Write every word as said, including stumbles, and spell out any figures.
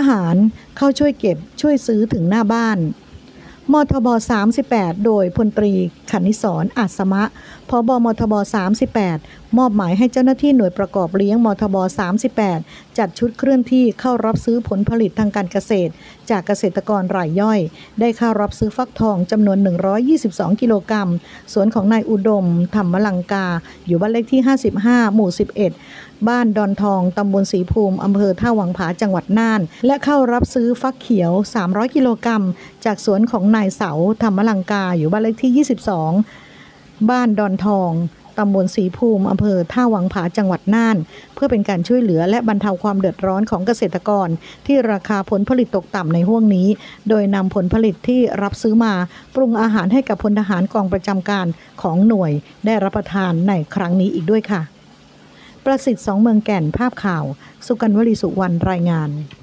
หารเข้าช่วยเก็บช่วยซื้อถึงหน้าบ้านมทบสามสิบแปดโดยพลตรีขณิศรอัศมะผบมทบสามสิบแปดมอบหมายให้เจ้าหน้าที่หน่วยประกอบเลี้ยงมทบสามสิบแปดจัดชุดเคลื่อนที่เข้ารับซื้อผลผลิตทางการเกษตรจากเกษตรกรรายย่อยได้เข้ารับซื้อฟักทองจำนวนหนึ่งร้อยยี่สิบสองกิโลกรัมสวนของนายอุดมธรรมลังกาอยู่บ้านเลขที่ห้าสิบห้าหมู่สิบเอ็ดบ้านดอนทองตำบลศรีภูมิอำเภอท่าวังผาจังหวัดน่านและเข้ารับซื้อฟักเขียวสามร้อยกิโลกรัมจากสวนของนายเสาธรรมลังกาอยู่บ้านเลขที่ยี่สิบสองบ้านดอนทองตำบลศรีภูมิอำเภอท่าวังผาจังหวัดน่านเพื่อเป็นการช่วยเหลือและบรรเทาความเดือดร้อนของเกษตรกรที่ราคาผลผลิตตกต่ำในห้วงนี้โดยนำผลผลิตที่รับซื้อมาปรุงอาหารให้กับพลทหารกองประจำการของหน่วยได้รับประทานในครั้งนี้อีกด้วยค่ะประสิทธิ์สองเมืองแก่นภาพข่าวสุกัญญ์วลีสุวรรณรายงาน